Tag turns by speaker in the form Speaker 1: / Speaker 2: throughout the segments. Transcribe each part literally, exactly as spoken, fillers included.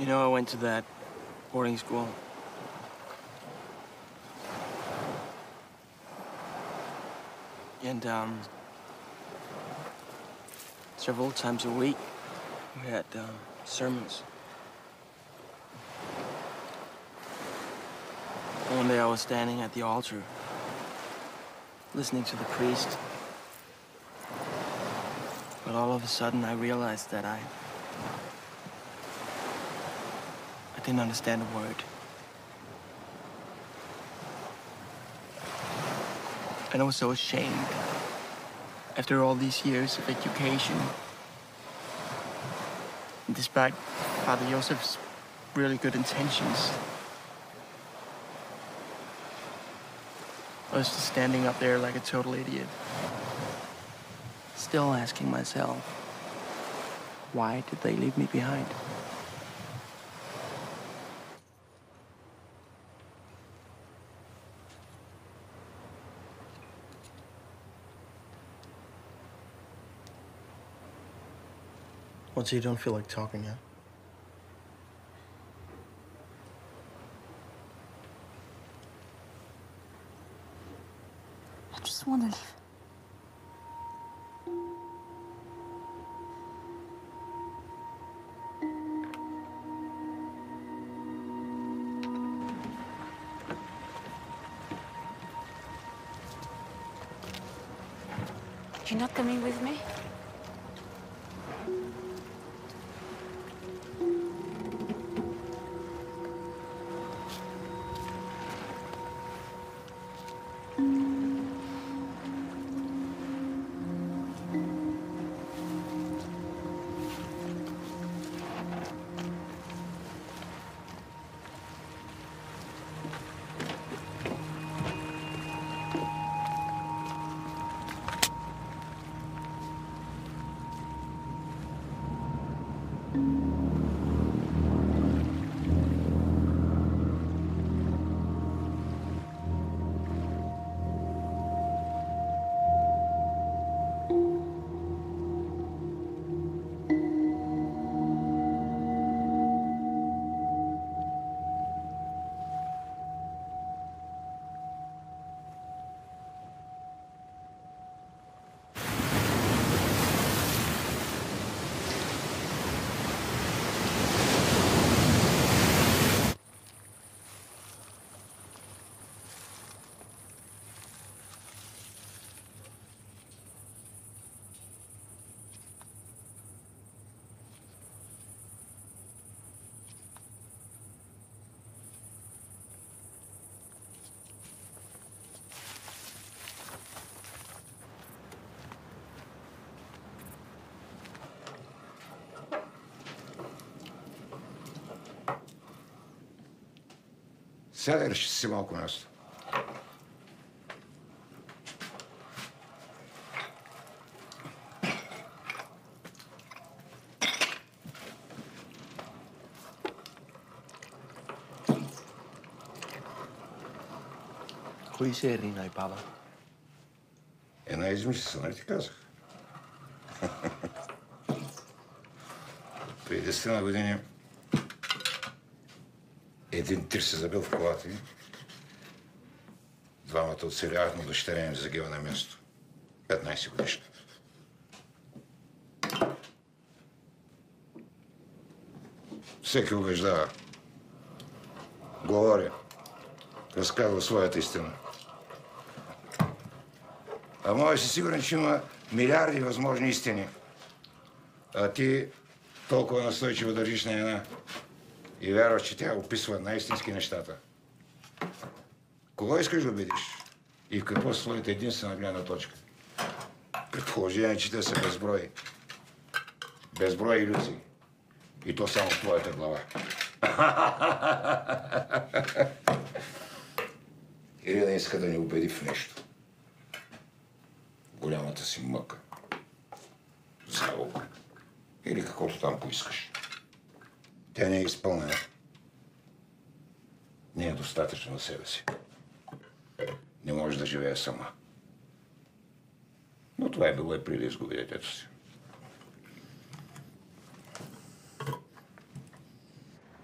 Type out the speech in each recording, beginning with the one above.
Speaker 1: You know, I went to that boarding school. And, um, several times a week, we had, um, sermons. And one day I was standing at the altar, listening to the priest. But all of a sudden, I realized that I... I didn't understand a word. And I was so ashamed. After all these years of education, and despite Father Joseph's really good intentions, I was just standing up there like a total idiot, still asking myself, why did they leave me behind? What, so you don't feel like talking, huh?
Speaker 2: I just want to leave. You're not coming with me?
Speaker 3: Сядай, разчисти си малко място.
Speaker 1: Кои серии най-пада?
Speaker 3: Една измислица, нали ти казах? Преди десетина години един тир се забил в колата ми. Двамата оцелявахме, дъщеря ми загива на място. петнайсет годишна. Всеки убеждава. Говори. Разказва своята истина. А може си сигурен, че има милиарди възможни истини. А ти толкова настойчиво държиш на една и вярваш, че тя описва най-истински нещата. Кого искаш да убедиш? И в какво са твоята единствена гледна точка? При положение, че те са безброй. Безброй илюзии. И то само в твоята глава. Или да иска да ни убеди в нещо. Голямата си мъка. Залог. Или каквото там поискаш. Тя не е изпълнена. Не е достатъчно на себе си. Не може да живее сама. Но това е било и преди да изгуби детето си.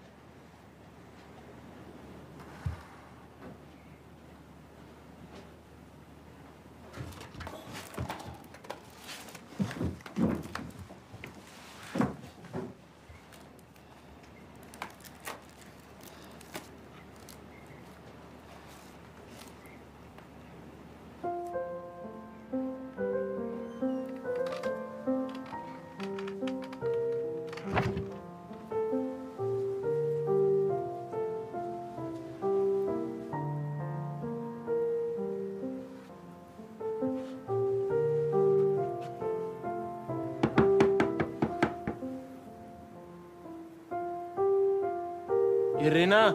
Speaker 1: Ирина!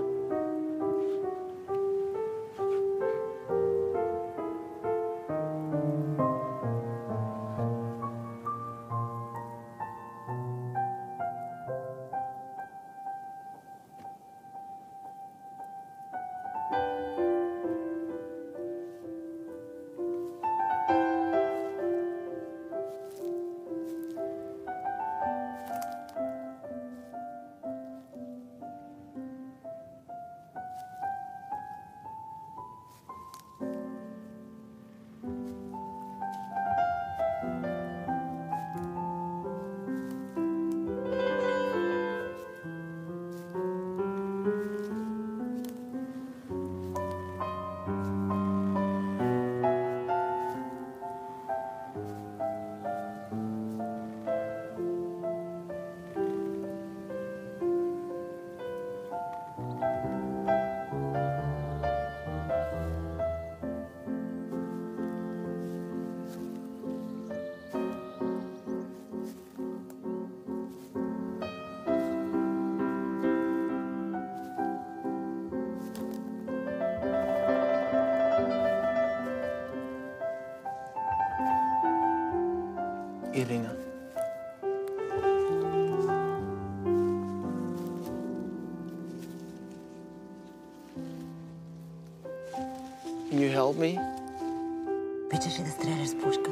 Speaker 1: Irina. Can you help me?
Speaker 2: Обичаш ли да стреляш с пушка?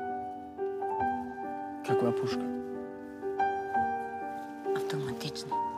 Speaker 1: Каква пушка?
Speaker 2: Автоматична.